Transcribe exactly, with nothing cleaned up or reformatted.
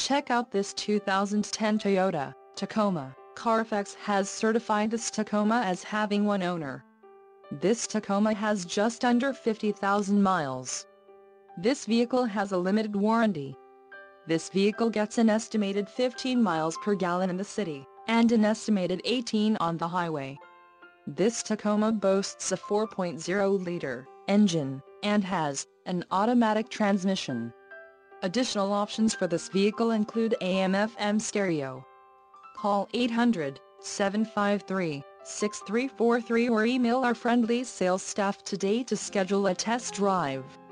Check out this two thousand ten Toyota Tacoma. Carfax has certified this Tacoma as having one owner. This Tacoma has just under fifty thousand miles. This vehicle has a limited warranty. This vehicle gets an estimated fifteen miles per gallon in the city, and an estimated eighteen on the highway. This Tacoma boasts a four point oh liter engine, and has an automatic transmission. Additional options for this vehicle include A M F M stereo. Call eight hundred, seven five three, six three four three or email our friendly sales staff today to schedule a test drive.